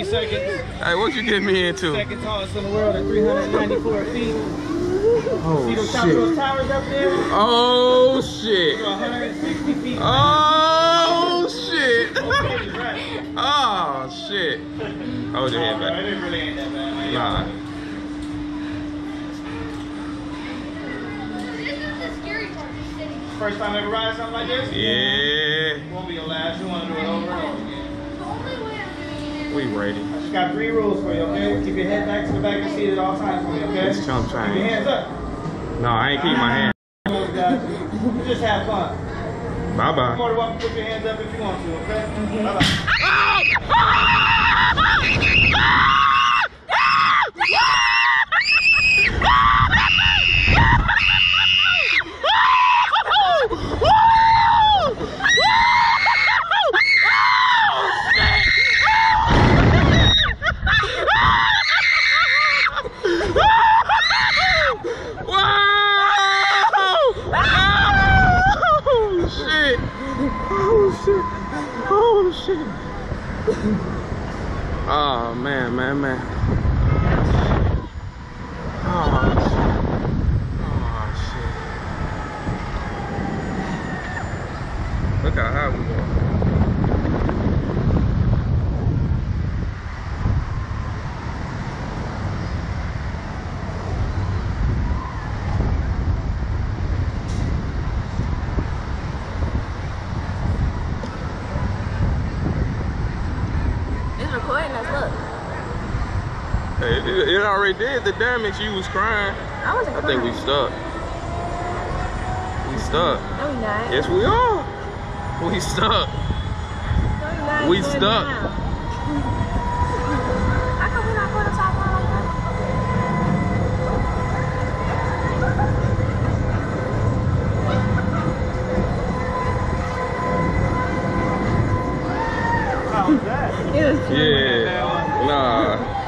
seconds. Hey, what you get me into? Second tallest in the world at 394 feet. Oh, See those shit. towers up there? Oh, shit. 160 feet. Oh, shit. Okay, right. Oh, shit. Hold your head back. It really ain't that bad, man. Nah. This is the scary part of sitting. First time ever riding something like this? Yeah. Won't be your last. You want to do it over and over again. The only way I'm doing it. We ready. I just got 3 rules for you, okay? Keep your head back to the back of the seat at all times for me, okay? It's chump Keep your time. hands up. No, I ain't keep my hand. Just have fun. Bye bye. You're more than welcome to put your hands up if you want to, okay? Bye-bye. Oh shit. Oh man. Oh shit. Look how high we go. It already did the damage. You was crying. I wasn't crying. I think we stuck. We stuck. No, we're not. Yes, we are. We stuck. No, we're not. We stuck. How come we're not going to top one like that? How was that? It was Yeah. Nah.